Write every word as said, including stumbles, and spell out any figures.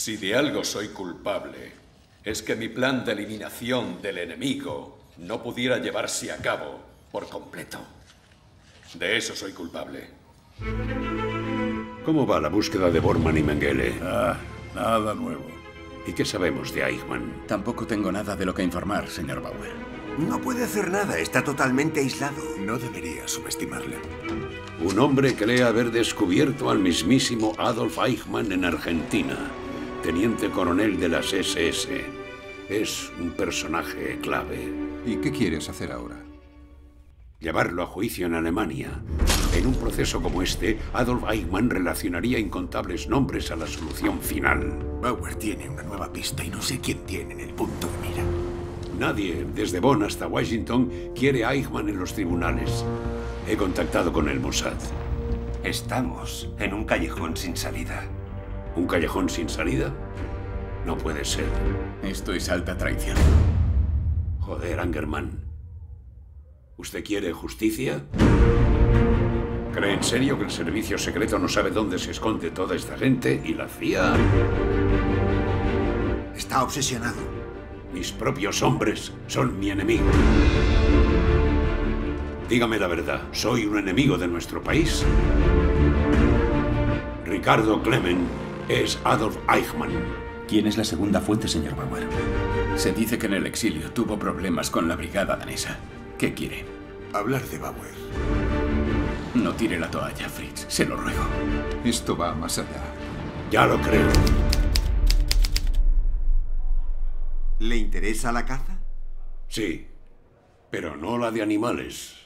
Si de algo soy culpable, es que mi plan de eliminación del enemigo no pudiera llevarse a cabo por completo. De eso soy culpable. ¿Cómo va la búsqueda de Bormann y Mengele? Ah, nada nuevo. ¿Y qué sabemos de Eichmann? Tampoco tengo nada de lo que informar, señor Bauer. No puede hacer nada, está totalmente aislado. No debería subestimarle. Un hombre cree haber descubierto al mismísimo Adolf Eichmann en Argentina, teniente coronel de las ese ese. Es un personaje clave. ¿Y qué quieres hacer ahora? Llevarlo a juicio en Alemania. En un proceso como este, Adolf Eichmann relacionaría incontables nombres a la solución final. Bauer tiene una nueva pista y no sé quién tiene en el punto de mira. Nadie, desde Bonn hasta Washington, quiere a Eichmann en los tribunales. He contactado con el Mossad. Estamos en un callejón sin salida. ¿Un callejón sin salida? No puede ser. Esto es alta traición. Joder, Angerman. ¿Usted quiere justicia? ¿Cree en serio que el servicio secreto no sabe dónde se esconde toda esta gente y la C I A? Está obsesionado. Mis propios hombres son mi enemigo. Dígame la verdad, ¿soy un enemigo de nuestro país? Ricardo Klement es Adolf Eichmann. ¿Quién es la segunda fuente, señor Bauer? Se dice que en el exilio tuvo problemas con la brigada danesa. ¿Qué quiere? Hablar de Bauer. No tire la toalla, Fritz. Se lo ruego. Esto va más allá. Ya lo creo. ¿Le interesa la caza? Sí, pero no la de animales.